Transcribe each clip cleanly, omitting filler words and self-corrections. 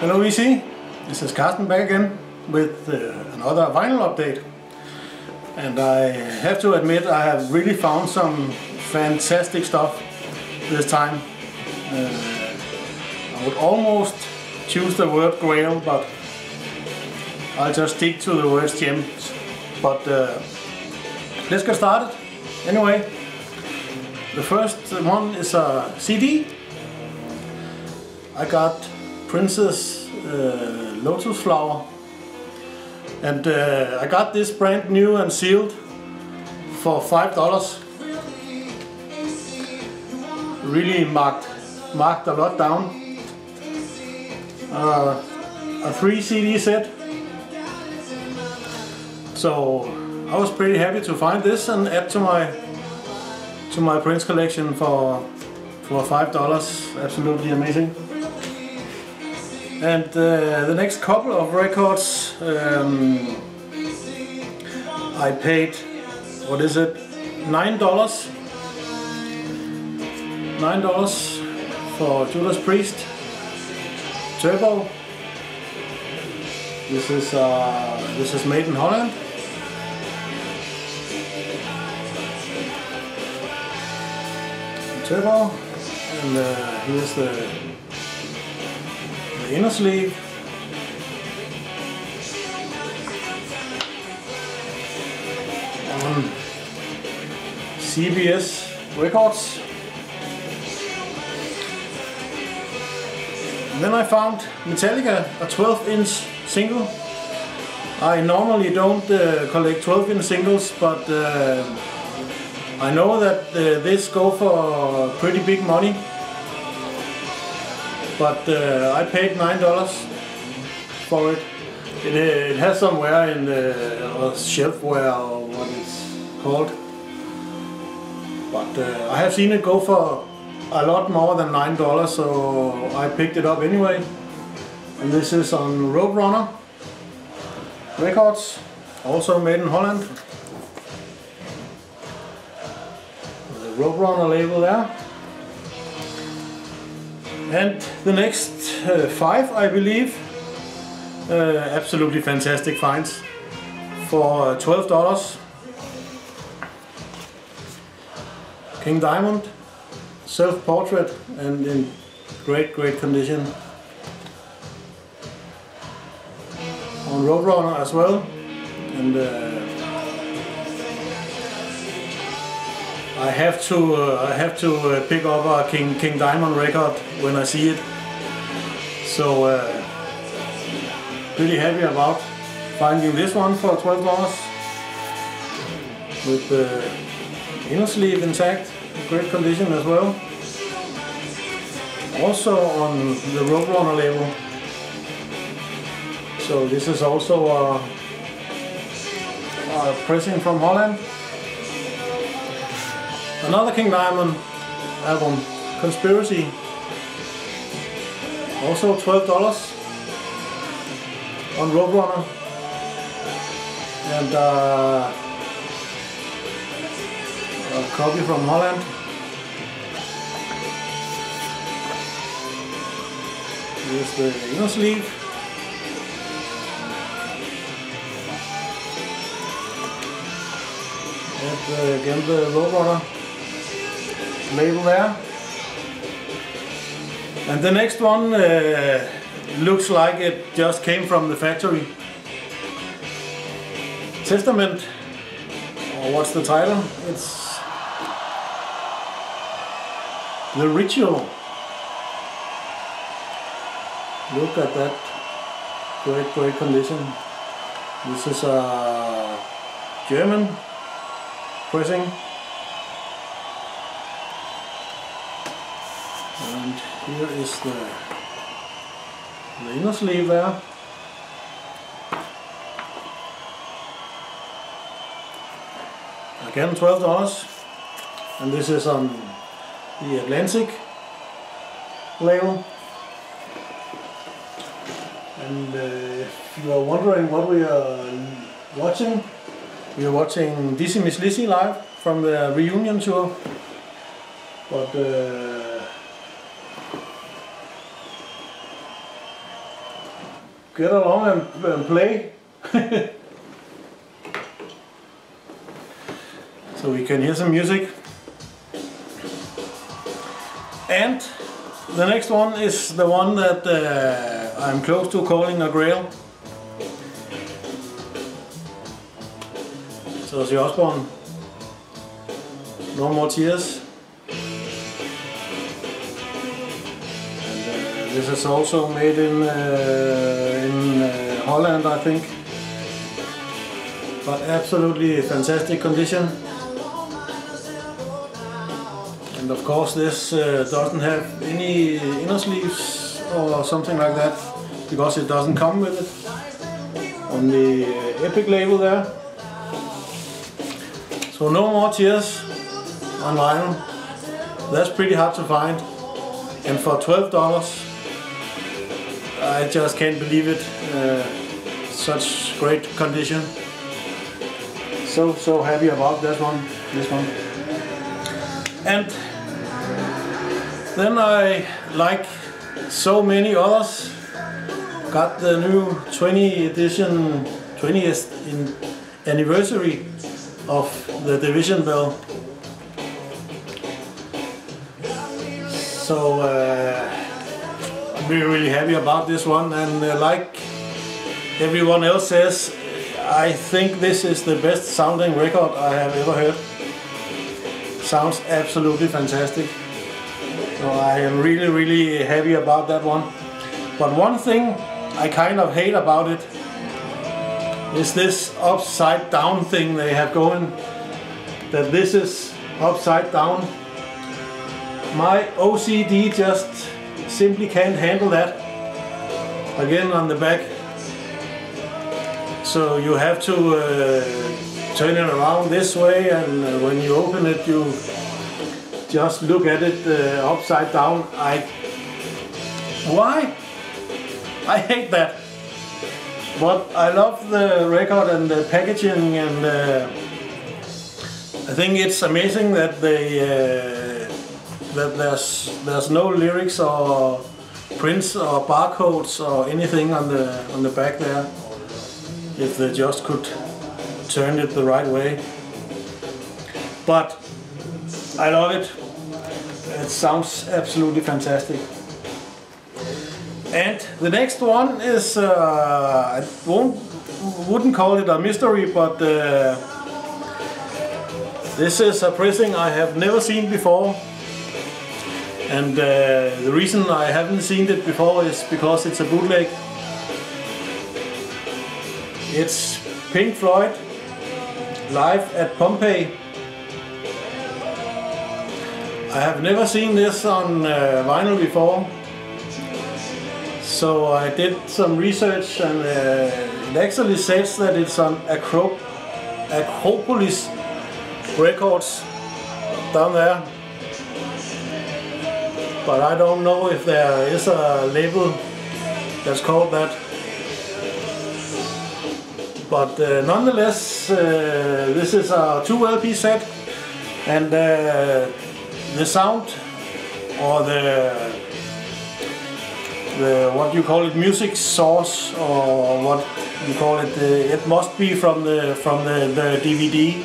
Hello EC, this is Carsten back again with another vinyl update, and I have to admit I have really found some fantastic stuff this time. I would almost choose the word grail, but I'll just stick to the word gems. But let's get started. Anyway, the first one is a CD. I got Princess Lotus Flower, and I got this brand new and sealed for $5. Really marked a lot down. A 3 CD set. So I was pretty happy to find this and add to my Prince collection for $5. Absolutely amazing. And the next couple of records, I paid, what is it, $9 for Judas Priest Turbo. This is made in Holland. Turbo, and here's the inner sleeve. On CBS Records. And then I found Metallica, a 12-inch single. I normally don't collect 12-inch singles, but I know that this go for pretty big money. But I paid $9 for it. It has somewhere in the shelfware or what it's called. But I have seen it go for a lot more than $9, so I picked it up anyway. And this is on Roadrunner Records, also made in Holland. The Roadrunner label there. And the next 5, I believe, absolutely fantastic finds for $12. King Diamond, self-portrait, and in great condition. On Roadrunner as well, and I have to pick up a King Diamond record when I see it. So pretty happy about finding this one for $12 with the inner sleeve intact, great condition as well. Also on the Roadrunner label. So this is also a pressing from Holland. Another King Diamond album, Conspiracy, also $12 on Roadrunner, and a copy from Holland. Here's the inner sleeve. And again the Roadrunner label there. And the next one looks like it just came from the factory. Testament, or what's the title? It's The Ritual. Look at that, great condition. This is a German pressing. And here is the inner sleeve there. Again $12, and this is on the Atlantic label. And if you are wondering what we are watching, we are watching Dizzy Miss Lizzy live from the reunion tour. But get along and play. So we can hear some music. And the next one is the one that I'm close to calling a grail. So Ozzy Osbourne, No More Tears. And this is also made in Holland, I think. But absolutely fantastic condition. And of course this doesn't have any inner sleeves or something like that, because it doesn't come with it on the Epic label there. So No More Tears on vinyl. That's pretty hard to find. And for $12, I just can't believe it. Such great condition. So happy about this one. And then I, like so many others, got the new 20th anniversary of the Division Bell. So I'm really happy about this one, and like everyone else says, I think this is the best sounding record I have ever heard. Sounds absolutely fantastic. So I am really happy about that one. But one thing I kind of hate about it is this upside down thing they have going. That this is upside down. My OCD just simply can't handle that. Again on the back. So you have to turn it around this way, and when you open it you just look at it upside down. Why? I hate that. But I love the record and the packaging, and I think it's amazing that that there's no lyrics or prints or barcodes or anything on the back there. If they just could turn it the right way. But I love it. It sounds absolutely fantastic. And the next one is I wouldn't call it a mystery, but this is a pressing I have never seen before. And the reason I haven't seen it before is because it's a bootleg. It's Pink Floyd live at Pompeii. I have never seen this on vinyl before, so I did some research, and it actually says that it's on Acropolis Records down there. But I don't know if there is a label that's called that. But nonetheless, this is a 2 LP set, and the sound, or the what you call it, music source, or what you call it, it must be from the DVD.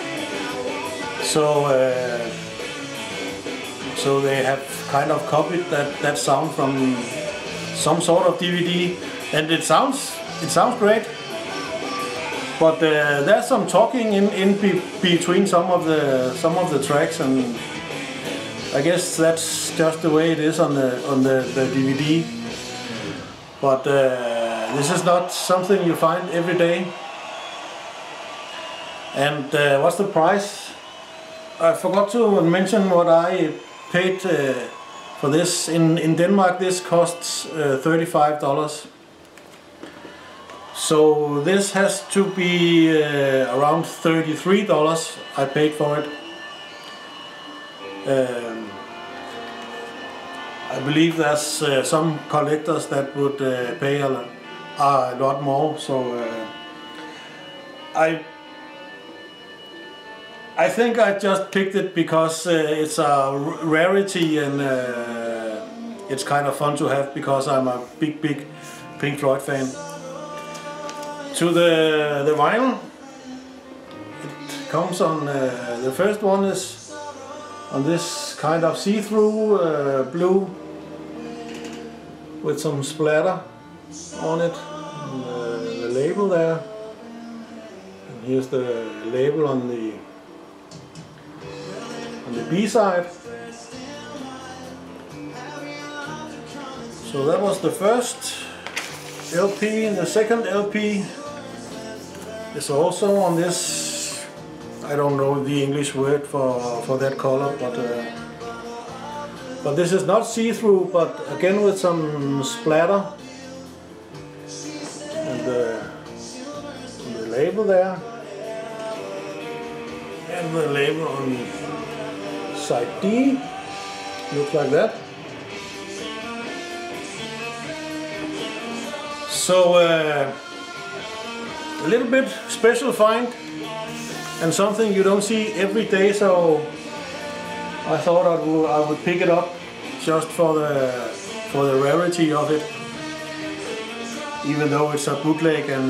So they have kind of copied that sound from some sort of DVD, and it sounds great. But there's some talking in between some of the tracks, and I guess that's just the way it is on the DVD. But this is not something you find every day. And what's the price? I forgot to mention what I paid for this. In Denmark this costs $35. So this has to be around $33 I paid for it. I believe there's some collectors that would pay a lot more. So I think I just picked it because it's a rarity, and it's kind of fun to have, because I'm a big Pink Floyd fan. To the vinyl, it comes on, the first one is on this kind of see-through blue with some splatter on it, and, the label there, and here's the label on the B-side. So that was the first LP, and the second LP is also on this, I don't know the English word for that color, but this is not see-through, but again with some splatter, and the label there, and the label on side D looks like that. So a little bit special find, and something you don't see every day, so I thought I would pick it up just for the rarity of it, even though it's a bootleg and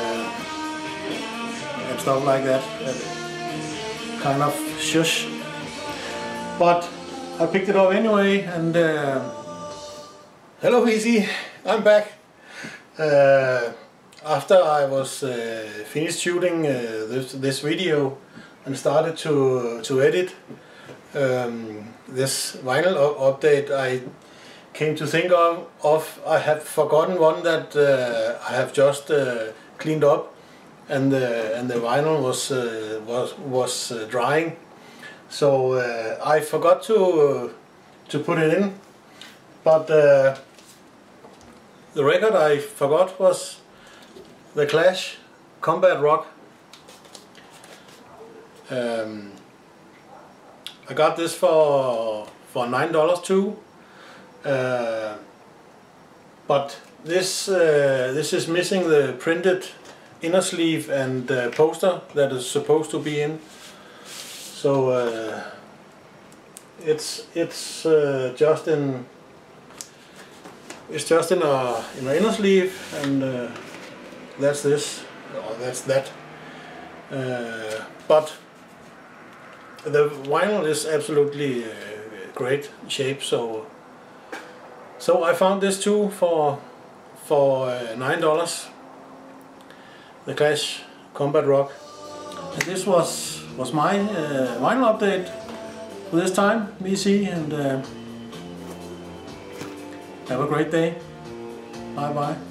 stuff like that. Kind of shush. But I picked it up anyway, and hello PC, I'm back. After I was finished shooting this video and started to edit this vinyl update, I came to think of I have forgotten one that I have just cleaned up, and the vinyl was drying, so I forgot to put it in. But the record I forgot was The Clash, Combat Rock. I got this for $9 too, but this is missing the printed inner sleeve and poster that is supposed to be in. So it's just in. It's just in an inner sleeve, and that's this, or that's that. But the vinyl is absolutely great shape, so I found this too for $9. The Clash Combat Rock, and this was my vinyl update for this time, VC, and have a great day. Bye bye.